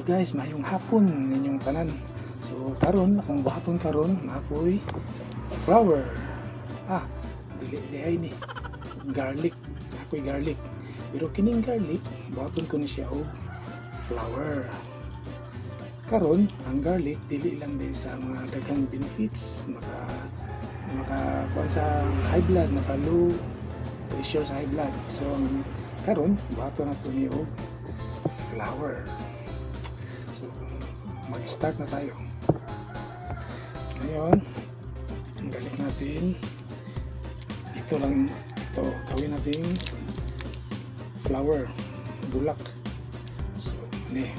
guys, mayong hapon ninyong tanan. So karon akong buhaton karon ako'y flour. Dili ay ni garlic. Ako'y garlic. Pero kining garlic, buhaton ko ni siya og flour. Karon ang garlic dili lang din sa mga daghang benefits, maka kuan sa high blood, maka low pressure sa high blood. So karon buhaton nato ni og flour. So, mag-start na tayo. Ngayon, ang garlic natin, ito gawin natin flour, bulak. So, ni.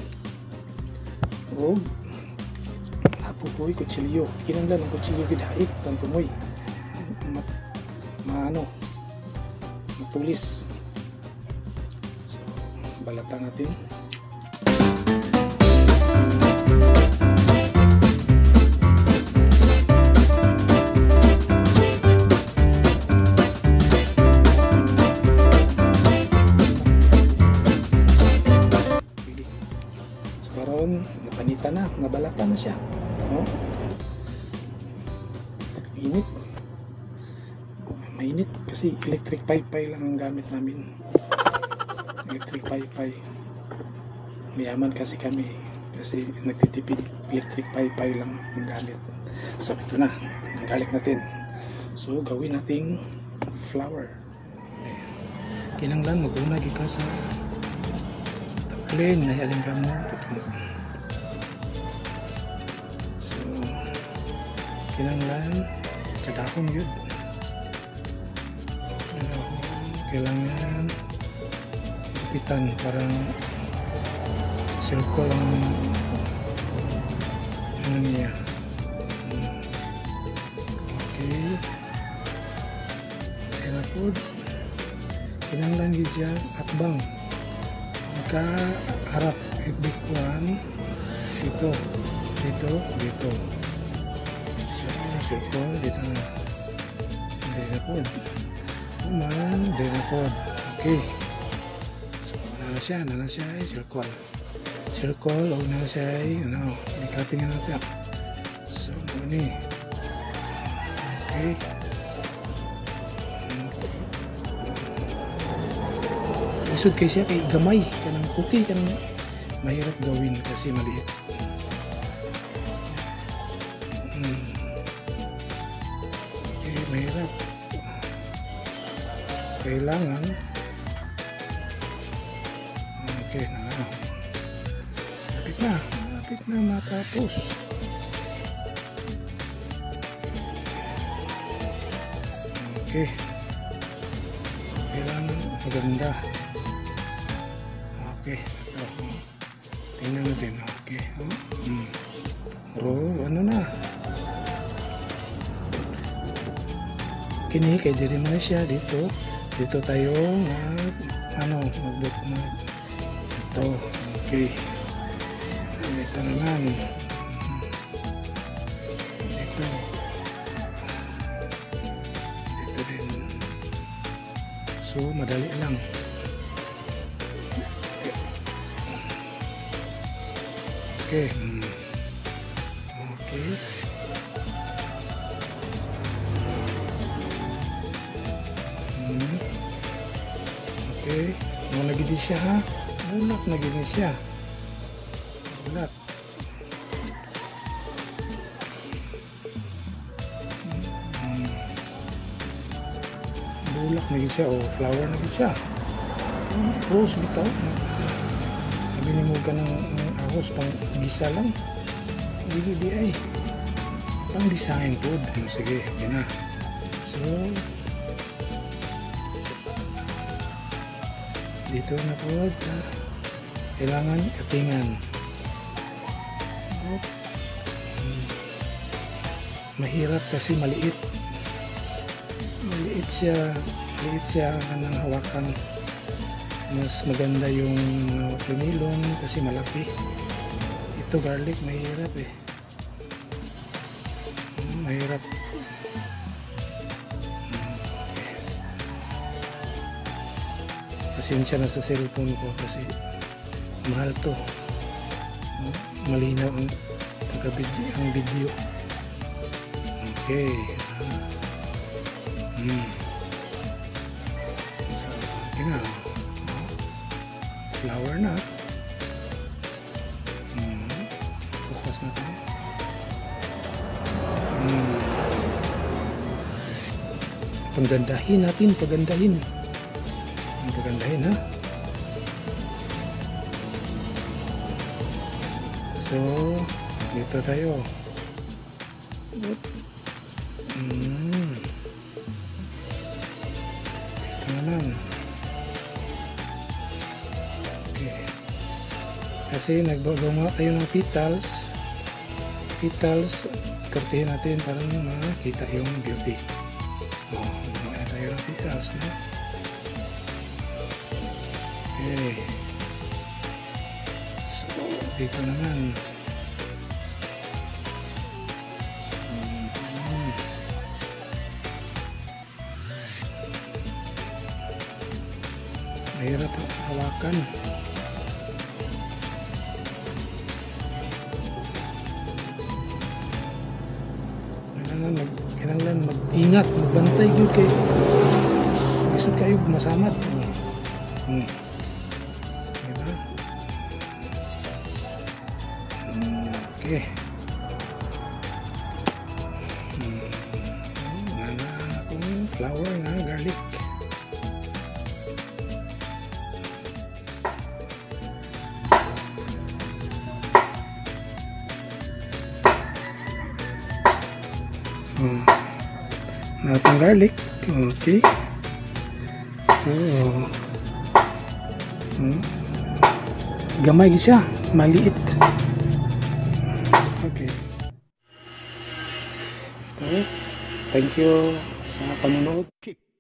O, apo ko'y kutsilyo. Kinanglan ang kutsilyo gidhait, tantumoy. Matulis. So, balatan natin. Napanita na, nabalatan na siya, no? Mainit kasi electric pipe lang ang gamit namin. Electric pipe. Mayaman kasi kami kasi nagtitipid, electric pipe lang ang gamit. So ito na ang garlic natin. So gawin nating flour. Kinanglan mag-una gika sa taplin na halin ka mo. Kinanglan kadakon yun, kailangan kapitan parang circle ang ano niya. Okay, kaya po kinanglan yun siya atbang magkaharap itbikuan dito circle dito na dinapod okay. So na siya ay circle o na siya ay ikatingin natin. So ni okay, isod kay siya kay gamay kanang kuti kanang mahirap gawin kasi maliit. Mahirap. Kailangan okay na. Lapit na matapos. Okay. Kailangan maganda. Okay. Tingnan natin. Okay. Ano na. Kini kay diri man siya dito tayo magbut na ito. Okay, ito naman ito din. So madali lang. Okay. Okay, mau lagi di siya ha, bulak na gini siya, bulak. Bulak na gini siya, flour na gini siya. Rose bitaw, nabinimugan ng ahos pang gisa lang, di ay pang design food. Sige, okay na. So dito na po kailangan katingan. Mahirap kasi maliit siya ng hawakan. Mas maganda yung watermelon kasi malaki. Ito garlic mahirap mahirap. Pasensya na sa cellphone ko kasi mahal to. malinaw ang ang video. Okay. So, okay na. Flower na. Focus na tayo. Pagandahin natin, pagandahin. Pagandahin, ha? So, dito tayo. Ito naman. Okay. Kasi nagbagawa tayo ng petals. Kartihin natin para makita yung beauty. Gumawa tayo ng petals, no? Okay. So, dito naman. Mahirap hawakan. Kailangan mag-ingat, magbantay yun kay gusto kayo masamad. Diba? Okay. Wala akong flower na garlic. Natang garlic. Okay. So, gamay siya, maliit. Okay. Ito. Thank you sa panonood.